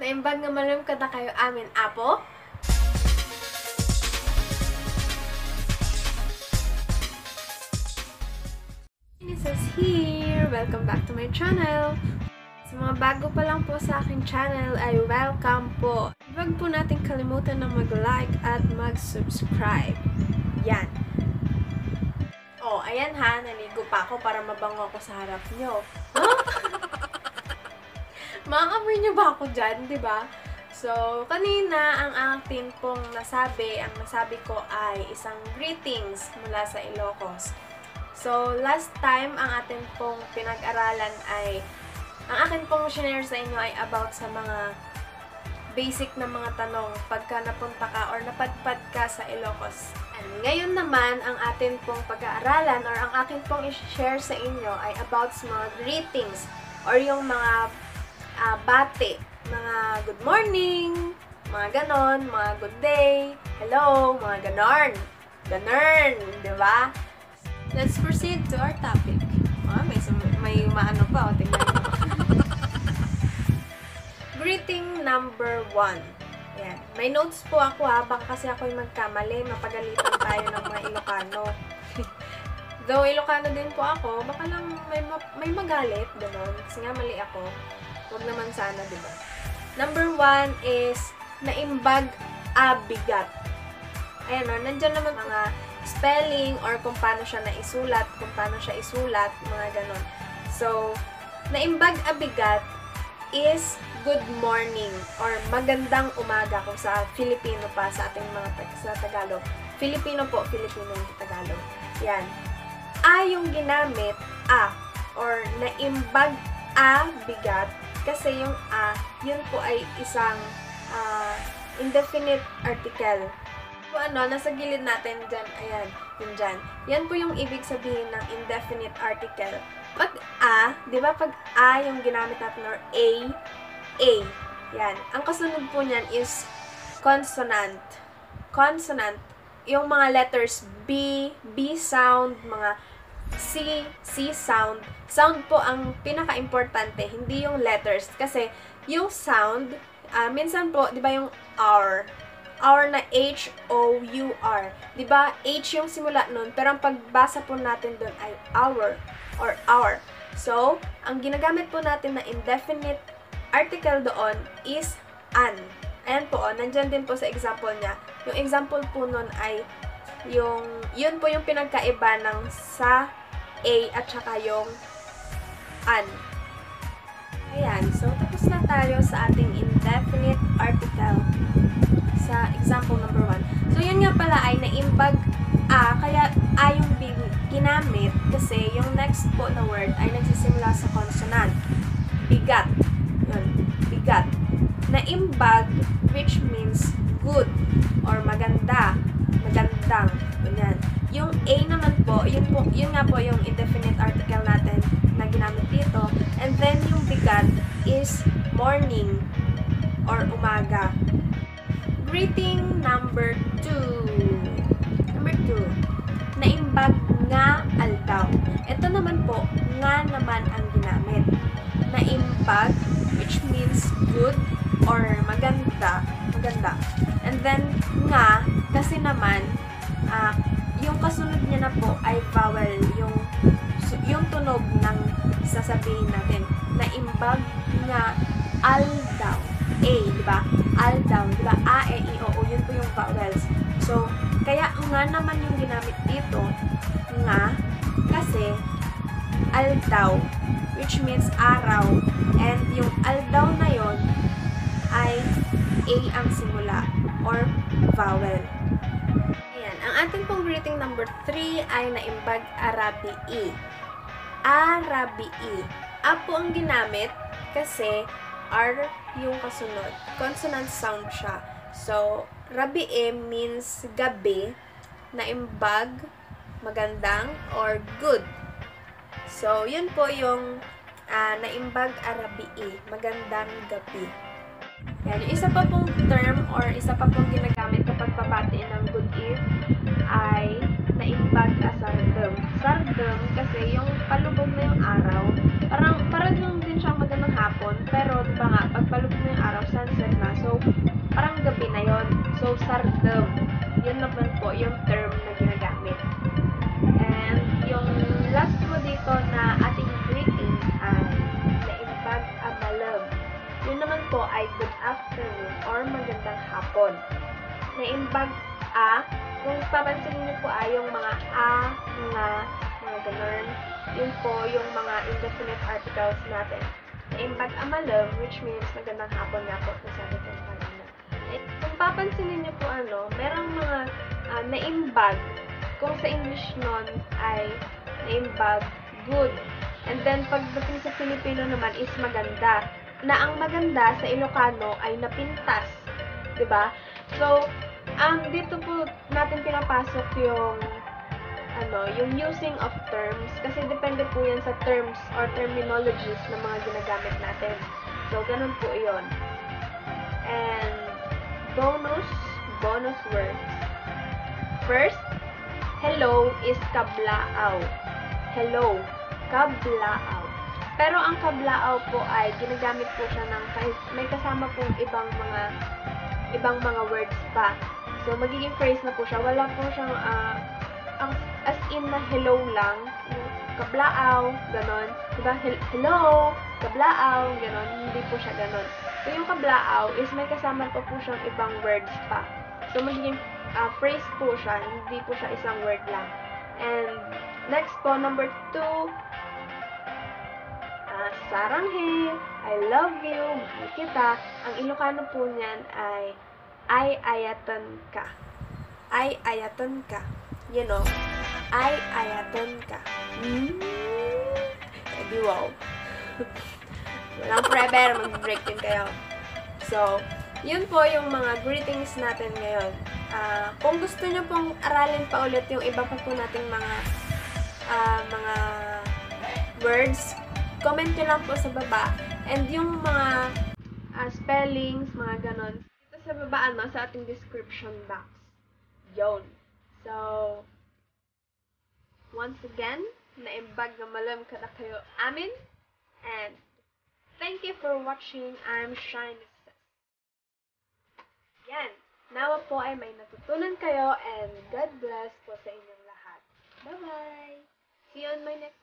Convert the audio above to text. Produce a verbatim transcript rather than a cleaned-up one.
Naimbag nga malam kada kayo amin, apo? Inisa's here! Welcome back to my channel! Sa mga bago pa lang po sa aking channel ay welcome po! Huwag po natin kalimutan na mag-like at mag-subscribe. Yan! Oh, ayan ha, naligo pa ako para mabango ako sa harap nyo. Huh? Makakamoy nyo ba ako dyan, di ba? So, kanina, ang akin pong nasabi, ang nasabi ko ay isang greetings mula sa Ilocos. So, last time, ang atin pong pinag-aralan ay, ang akin pong share sa inyo ay about sa mga basic na mga tanong pagka napunta ka or napadpad ka sa Ilocos. And ngayon naman, ang atin pong pag-aaralan or ang akin pong i-share sa inyo ay about sa mga greetings or yung mga uh, bate, mga good morning, mga ganon, mga good day, hello, mga ganon, ganon, di ba? Let's proceed to our topic. Ah, may, may maano pa, o, tingnan nyo. Greeting number one. Ayan. May notes po ako ha, baka kasi ako yung magkamali, mapagalitan tayo ng mga Ilocano. Though Ilocano din po ako, baka lang may, may magalit, gano'n, kasi nga mali ako. Huwag naman sana, di ba? Number one is, naimbag abigat. Ayan o, nandyan naman mga spelling or kung paano siya naisulat, kung paano siya isulat, mga ganon. So, naimbag abigat is good morning or magandang umaga kung sa Filipino pa, sa ating mga sa Tagalog. Filipino po, Filipino yung Tagalog. Yan. A yung ginamit, a, or naimbag a bigat, kasi yung a, yun po ay isang uh, indefinite article. So, ano, nasa gilid natin dyan, ayan, yun dyan. Yan po yung ibig sabihin ng indefinite article. Pag a, di ba, pag a yung ginamit natin, or a, a, yan. Ang kasunod po niyan is consonant. Consonant, yung mga letters B, B sound, mga C, C sound. Sound po ang pinaka-importante, hindi yung letters. Kasi, yung sound, uh, minsan po, di ba yung R, R na H O U R. Di ba H yung simula nun, pero ang pagbasa po natin dun ay our, or our. So, ang ginagamit po natin na indefinite article doon is an. Ayan po, oh, nandyan din po sa example niya. Yung example po nun ay, yung, yun po yung pinagkaiba ng sa A at saka yung an. Ayan, so tapos na tayo sa ating indefinite article sa example number one. So yun nga pala ay naimbag a, kaya a yung ginamit kasi yung next po na word ay nagsisimula sa consonant. Bigat. Yun, bigat. Naimbag, which means good or maganda, magandang. Ganyan. Yung A naman po, yun, po, yun nga po yung indefinite article natin na ginamit dito. And then yung bigat is morning or umaga. Greeting number two. Number two. Naimbag nga aldaw. Ito naman po, nga naman ang ginamit. Naimbag, which means good or maganda. Maganda. And then, nga, kasi naman, ah, uh, yung kasunod niya na po ay vowel, yung yung tunog ng sasabihin natin. Naimbag nga aldaw. A, di ba? Aldaw, di ba? A, E, I, O, O, yun po yung vowels. So, kaya nga naman yung ginamit dito, nga, kasi aldaw, which means araw, and yung aldaw na yon ay A ang simula, or vowel. Ayan, ang ating pong greeting number three ay naimbag arabii. Arabii. A po ang ginamit kasi R yung kasunod. Consonant sound siya. So, rabii means gabi, naimbag, magandang, or good. So, yun po yung uh, naimbag arabii, magandang gabi. Yan, yung isa pa pong term or isa pa pong ginagamit kapag papatiin ng good eve ay naimbag asardem. Sardem kasi yung palubog na yung araw, parang parang yung din siya magandang hapon, pero diba nga, pag palubog na yung araw, sunset na. So, parang gabi na yon. So, sardem. Yun naman po yung term na ginagamit. And yung last po dito na ating greeting ay naimbag amalam. Yun naman po ay good afternoon or magandang hapon. Naimbag a, kung papansinin niyo po ay yung mga a, nga, mga ganun. Yun po yung mga indefinite articles natin. Naimbag amalam, which means magandang hapon nga po, nasabi ko kanina. Eh, kung papansinin niyo po ano, merong mga uh, naimbag. Kung sa English nun ay naimbag good. And then, pagdating sa Filipino naman is maganda. Na ang maganda sa Ilocano ay napintas. Diba? So, um, dito po natin pinapasok yung ano, yung using of terms. Kasi depende po yan sa terms or terminologies na mga ginagamit natin. So, ganun po yun. And, bonus, bonus words. First, hello is kablaaw. Hello, kablaaw. Pero ang kablaaw po ay ginagamit po siya ng kahit may kasama pong ibang mga ibang mga words pa. So magiging phrase na po siya. Wala po siyang uh, ang as in na hello lang, kablaaw, ganon. Diba? Hello, kablaaw, ganon. Hindi po siya ganon. So yung kablaaw is may kasama pa po siyang ibang words pa. So magiging Uh, phrase po siya, hindi po siya isang word lang. And next po, number two, uh, saranghe, I love you, mahal kita. Ang Ilocano po niyan ay ay ayatan ka. Ay ayatan ka. You know, ay ayatan ka. Mm. Edi wow. Walang forever, mag-break din kayo. So, yun po yung mga greetings natin ngayon. Uh, kung gusto nyo pong aralin pa ulit yung iba pa po nating mga uh, mga words, comment nyo lang po sa baba. And yung mga uh, spellings, mga ganon, dito sa baba, ano, sa ating description box. Yun. So, once again, naimbag na malam ka na kayo amin. And, thank you for watching. I'm Shine. Yan. Nawa po ay may natutunan kayo and God bless po sa inyong lahat. Bye-bye! See you on my next